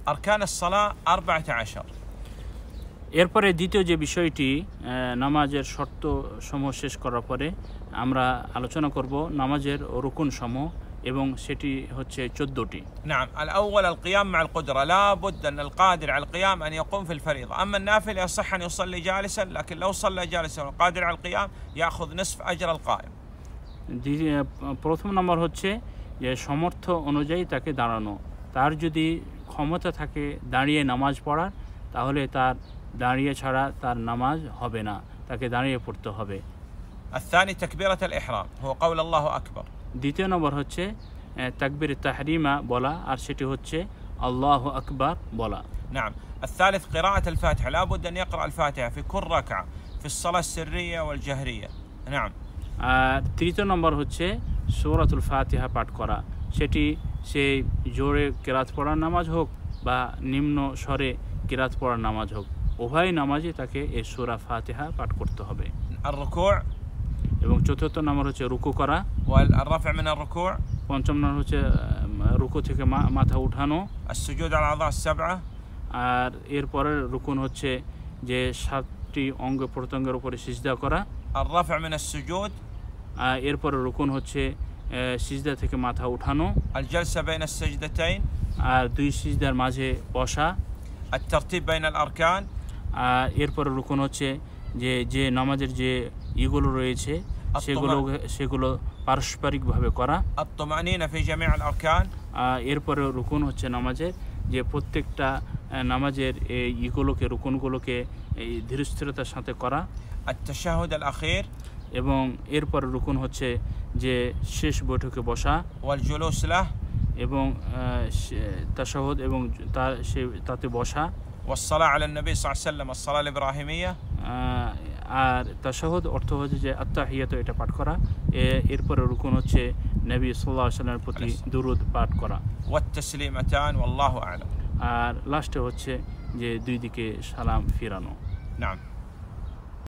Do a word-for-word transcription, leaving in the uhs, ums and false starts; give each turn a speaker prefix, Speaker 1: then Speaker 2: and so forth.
Speaker 1: أركان الصلاة أربعة عشر.
Speaker 2: এরপরে দ্বিতীয় যে বিষয়টি নামাজের শর্ত সমূহ শেষ করার পরে আমরা আলোচনা করব নামাজের রুকুন সমূহ এবং সেটি হচ্ছে চোদ্দটি।
Speaker 1: نعم. الأول القيام مع القدرة، لا بد أن القادر على القيام أن يقوم في الفريضة. أما النافل يصح أن يصلي جالسا، لكن لو صلى جالسا والقادر على القيام يأخذ نصف أجر القائم.
Speaker 2: প্রথম নম্বর হচ্ছে যে সমর্থ অনুযায়ী তাকে দাঁড়ানো। তার যদি ক্ষমতা থাকে দাঁড়িয়ে নামাজ পড়ার, তাহলে তার দাঁড়িয়ে ছাড়া তার নামাজ হবে না, তাকে দাঁড়িয়ে পড়তে হবে।
Speaker 1: الثاني تكبيرة الإحرام هو قول الله أكبر.
Speaker 2: দ্বিতীয় নম্বর হচ্ছে তাকবীর তাহরিমা বলা, আর সেটি হচ্ছে আল্লাহু আকবার বলা।
Speaker 1: نعم. الثالث قراءة الفاتحة، لا بد أن يقرأ الفاتحة في كل ركعة في الصلاة السرية والجهرية. نعم.
Speaker 2: আর তৃতীয় নম্বর হচ্ছে সূরাতুল ফাতিহা পাঠ করা, সেটি সেই জোরে কিরাত পড়ার নামাজ হোক বা নিম্ন স্বরে কিরাত পড়ার নামাজ হোক, উভয় নামাজে তাকে এই সূরা ফাতিহা পাঠ করতে হবে।
Speaker 1: الركوع
Speaker 2: এবং চতুর্থ নম্বর হচ্ছে রুকু করা,
Speaker 1: والرفع من الركوع।
Speaker 2: পঞ্চম নম্বর হচ্ছে রুকু থেকে মাথা উঠানো।
Speaker 1: السجود على الأعضاء السبعة।
Speaker 2: আর এরপরের রুকুন হচ্ছে যে সাতটি অঙ্গ প্রত্যঙ্গের উপরে সিজদা করা।
Speaker 1: الرفع من السجود।
Speaker 2: এরপরে রুকুন হচ্ছে সিজদা থেকে মাথা উঠানো।
Speaker 1: الجلسة بين السجدتين।
Speaker 2: আর দুই সিজদার মাঝে বসা।
Speaker 1: الترتيب بين الأركان।
Speaker 2: আর এরপরে রুকুন হচ্ছে যে যে নামাজের যে ইগুলো রয়েছে সেগুলো সেগুলো পারস্পরিকভাবে করা।
Speaker 1: الطمأنينة في جميع الأركان।
Speaker 2: এরপরে রুকুন হচ্ছে নামাজের যে প্রত্যেকটা নামাজের এই ইগুলোকে রুকুনগুলোকে এই ধীরস্থিরতার সাথে করা।
Speaker 1: التشهد الأخير।
Speaker 2: এবং এরপরে রুকুন হচ্ছে যে শেষ বৈঠকে বসা।
Speaker 1: والجلوس له।
Speaker 2: এবং তাশাহুদ এবং তার সে তাতে বসা।
Speaker 1: والصلاة على النبي صلى الله عليه وسلم، الصلاة الإبراهيمية।
Speaker 2: আর তাশাহুদ অর্থ হচ্ছে যে আত্তাহিয়াত, এটা পাঠ করা। এরপরে রুকুন হচ্ছে নবী সাল্লাল্লাহু আলাইহি ওয়াসাল্লামের প্রতি দুরূদ পাঠ করা।
Speaker 1: والتسليمتان والله أعلم।
Speaker 2: আর লাস্টে হচ্ছে যে দুই দিকে সালাম ফিরানো।
Speaker 1: نعم.